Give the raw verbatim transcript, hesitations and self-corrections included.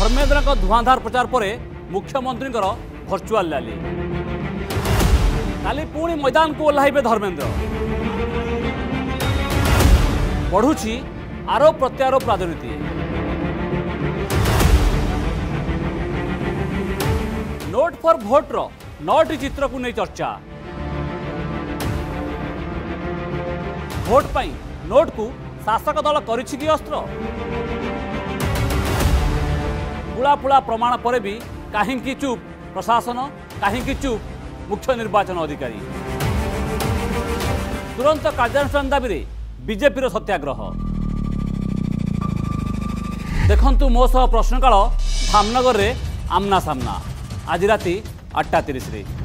धर्मेन्द्र का धुआंधार प्रचार पर मुख्यमंत्री भर्चुआल रैली। काली पुणी मैदान को ओह्लाइबे धर्मेन्द्र। बढ़ुची आरोप प्रत्यारोप राजनीति। नोट फॉर भोट रो नौटी चित्र को नहीं चर्चा। भोट पाई नोट को शासक दल करिछि कि अस्त्र। पुला पुला प्रमाण पर भी कहीं चुप प्रशासन, कहीं चुप मुख्य निर्वाचन अधिकारी। तुरंत कार्यानुष्ठान दाबी बीजेपी सत्याग्रह। देखंतु मो सह प्रश्नकाल धामनगर रे आमना सामना आज राति आठटा तीस।